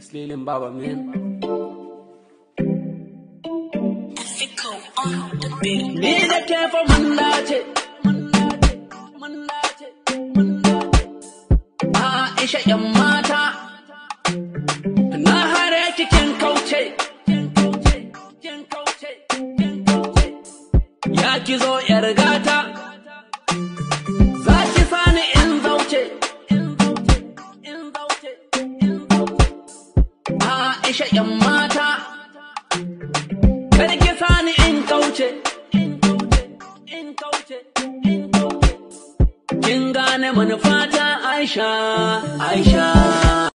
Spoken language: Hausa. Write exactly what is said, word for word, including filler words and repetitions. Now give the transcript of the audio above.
Sliling Baba, man. Ni da ke fa mun dace, Aisha ‘yan mata, na hare kikin kauce, ya ki zo ‘yar gata, za ki sani in zauce, Aisha ‘yan mata, kar ki sani in kauce. Kin gane manufata Aisha, Aisha.